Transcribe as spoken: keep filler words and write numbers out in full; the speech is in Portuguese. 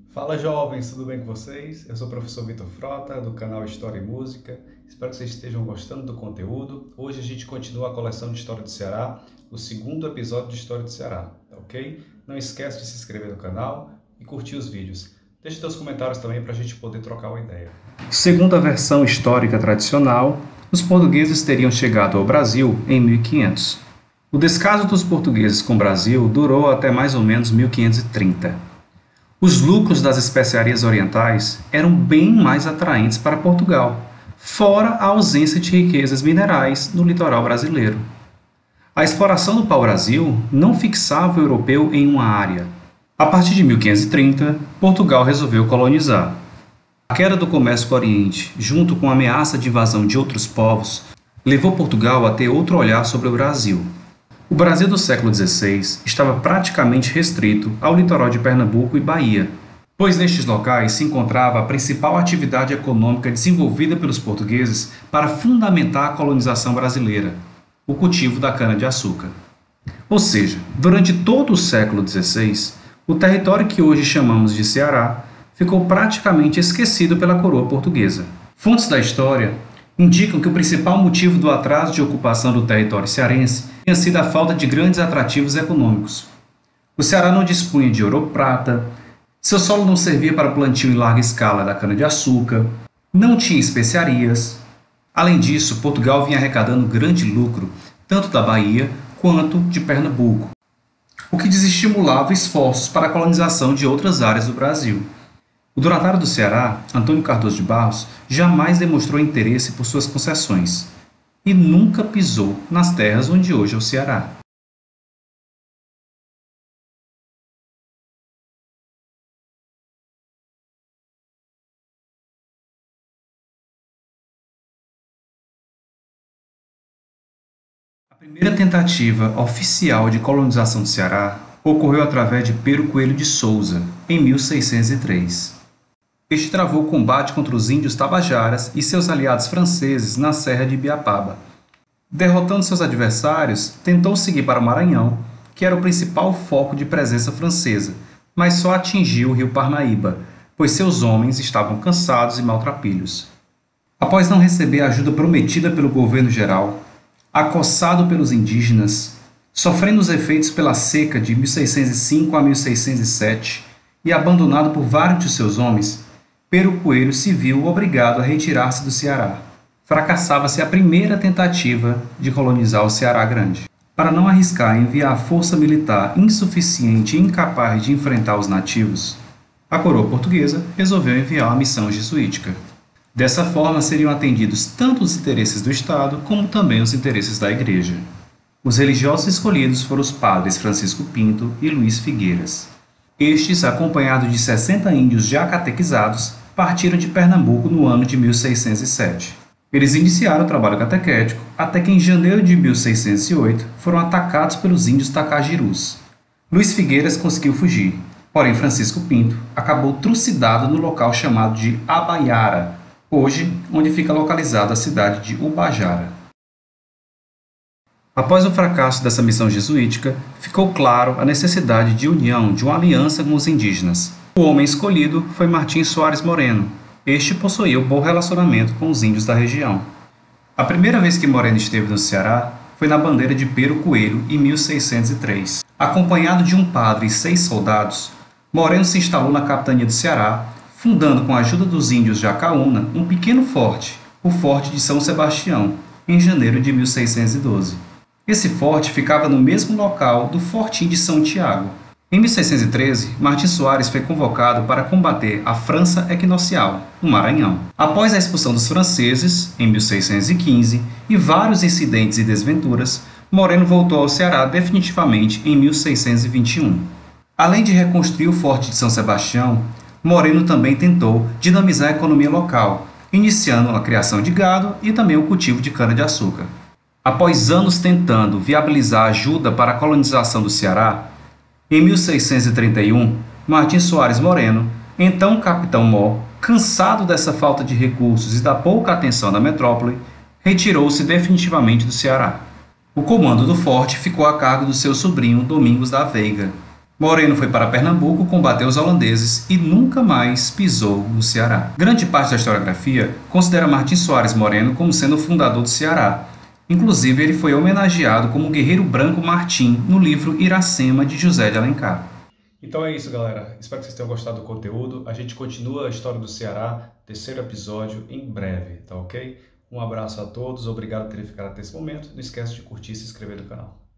Fala jovens, tudo bem com vocês? Eu sou o professor Vitor Frota, do canal História e Música. Espero que vocês estejam gostando do conteúdo. Hoje a gente continua a coleção de História do Ceará, o segundo episódio de História do Ceará, tá ok? Não esquece de se inscrever no canal e curtir os vídeos. Deixe seus comentários também para a gente poder trocar uma ideia. Segundo a versão histórica tradicional, os portugueses teriam chegado ao Brasil em mil e quinhentos. O descaso dos portugueses com o Brasil durou até mais ou menos mil quinhentos e trinta. Os lucros das especiarias orientais eram bem mais atraentes para Portugal, fora a ausência de riquezas minerais no litoral brasileiro. A exploração do pau-brasil não fixava o europeu em uma área. A partir de mil quinhentos e trinta, Portugal resolveu colonizar. A queda do comércio com o Oriente, junto com a ameaça de invasão de outros povos, levou Portugal a ter outro olhar sobre o Brasil. O Brasil do século dezesseis estava praticamente restrito ao litoral de Pernambuco e Bahia, pois nestes locais se encontrava a principal atividade econômica desenvolvida pelos portugueses para fundamentar a colonização brasileira, o cultivo da cana-de-açúcar. Ou seja, durante todo o século dezesseis, o território que hoje chamamos de Ceará ficou praticamente esquecido pela coroa portuguesa. Fontes da história indicam que o principal motivo do atraso de ocupação do território cearense tinha sido a falta de grandes atrativos econômicos. O Ceará não dispunha de ouro ou prata, seu solo não servia para plantio em larga escala da cana-de-açúcar, não tinha especiarias. Além disso, Portugal vinha arrecadando grande lucro, tanto da Bahia quanto de Pernambuco, o que desestimulava esforços para a colonização de outras áreas do Brasil. O donatário do Ceará, Antônio Cardoso de Barros, jamais demonstrou interesse por suas concessões e nunca pisou nas terras onde hoje é o Ceará. A primeira tentativa oficial de colonização do Ceará ocorreu através de Pero Coelho de Souza, em mil seiscentos e três. Este travou combate contra os índios tabajaras e seus aliados franceses na Serra de Ibiapaba. Derrotando seus adversários, tentou seguir para o Maranhão, que era o principal foco de presença francesa, mas só atingiu o rio Parnaíba, pois seus homens estavam cansados e maltrapilhos. Após não receber a ajuda prometida pelo governo geral, acossado pelos indígenas, sofrendo os efeitos pela seca de mil seiscentos e cinco a mil seiscentos e sete e abandonado por vários de seus homens, Pero Coelho se viu obrigado a retirar-se do Ceará. Fracassava-se a primeira tentativa de colonizar o Ceará Grande. Para não arriscar enviar força militar insuficiente e incapaz de enfrentar os nativos, a coroa portuguesa resolveu enviar uma missão jesuítica. Dessa forma seriam atendidos tanto os interesses do Estado como também os interesses da Igreja. Os religiosos escolhidos foram os padres Francisco Pinto e Luiz Figueiras. Estes, acompanhados de sessenta índios já catequizados, partiram de Pernambuco no ano de mil seiscentos e sete. Eles iniciaram o trabalho catequético até que em janeiro de mil seiscentos e oito foram atacados pelos índios tacajirus. Luiz Figueiras conseguiu fugir, porém Francisco Pinto acabou trucidado no local chamado de Abaiara, hoje onde fica localizada a cidade de Ubajara. Após o fracasso dessa missão jesuítica, ficou claro a necessidade de união, de uma aliança com os indígenas. O homem escolhido foi Martim Soares Moreno. Este possuía um bom relacionamento com os índios da região. A primeira vez que Moreno esteve no Ceará foi na bandeira de Pero Coelho, em mil seiscentos e três. Acompanhado de um padre e seis soldados, Moreno se instalou na capitania do Ceará, fundando com a ajuda dos índios de Acaúna um pequeno forte, o Forte de São Sebastião, em janeiro de mil seiscentos e doze. Esse forte ficava no mesmo local do Fortim de São Tiago. Em mil seiscentos e treze, Martim Soares foi convocado para combater a França Equinocial, no Maranhão. Após a expulsão dos franceses, em mil seiscentos e quinze, e vários incidentes e desventuras, Moreno voltou ao Ceará definitivamente em mil seiscentos e vinte e um. Além de reconstruir o Forte de São Sebastião, Moreno também tentou dinamizar a economia local, iniciando a criação de gado e também o cultivo de cana-de-açúcar. Após anos tentando viabilizar ajuda para a colonização do Ceará, em mil seiscentos e trinta e um, Martim Soares Moreno, então capitão Mó, cansado dessa falta de recursos e da pouca atenção da metrópole, retirou-se definitivamente do Ceará. O comando do forte ficou a cargo do seu sobrinho Domingos da Veiga. Moreno foi para Pernambuco, combateu os holandeses e nunca mais pisou no Ceará. Grande parte da historiografia considera Martins Soares Moreno como sendo o fundador do Ceará. Inclusive, ele foi homenageado como Guerreiro Branco Martim no livro Iracema, de José de Alencar. Então é isso, galera. Espero que vocês tenham gostado do conteúdo. A gente continua a história do Ceará, terceiro episódio, em breve, tá ok? Um abraço a todos, obrigado por terem ficado até esse momento. Não esquece de curtir e se inscrever no canal.